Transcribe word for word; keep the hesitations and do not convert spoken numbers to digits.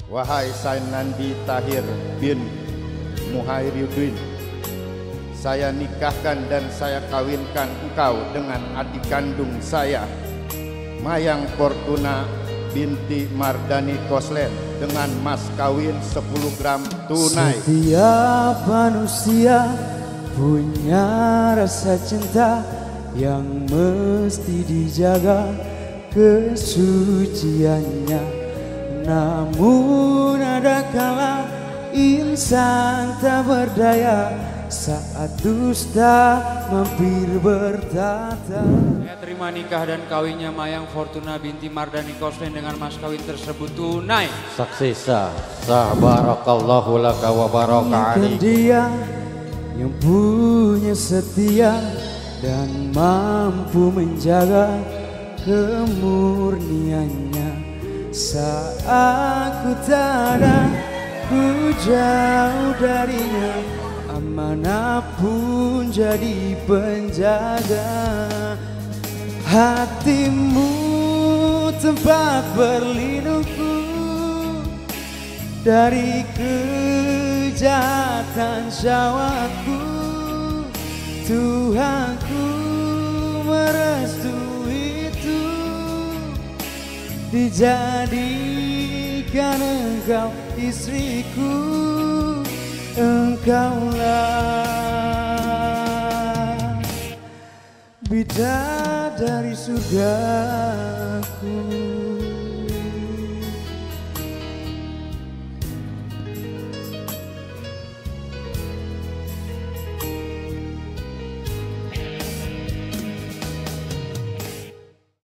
Wahai Sainandi Tahir bin Muhairidin, saya nikahkan dan saya kawinkan engkau dengan adik kandung saya, Mayang Fortuna binti Mardani Koslen, dengan mas kawin sepuluh gram tunai. Setiap manusia punya rasa cinta yang mesti dijaga kesuciannya. Namun ada kala insan tak berdaya saat dusta mampir bertata. Saya terima nikah dan kawinnya Mayang Fortuna binti Mardani Koslen dengan mas kawin tersebut tunai. Saksi sah, sah barakallahu laka wa baraka alaik. Dia yang punya setia dan mampu menjaga kemurniannya. Saat aku tak ada, ku jauh darinya, amanah pun jadi penjaga. Hatimu tempat berlindungku dari kejahatan syahwatku. Tuhanku merestui itu, dijadikan engkau istriku. Engkaulah bidadari surga.